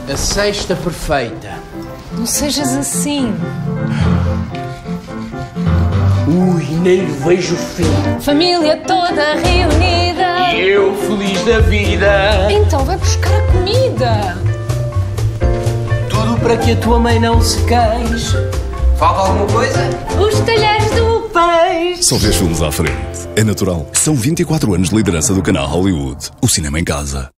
A sexta perfeita. Não sejas assim. Ui, nem lhe vejo o fim. Família toda reunida. E eu feliz da vida. Então vai buscar a comida. Tudo para que a tua mãe não se queixe. Falta alguma coisa? Os talheres do peixe. São 10 filmes à frente. É natural. São 24 anos de liderança do canal Hollywood. O cinema em casa.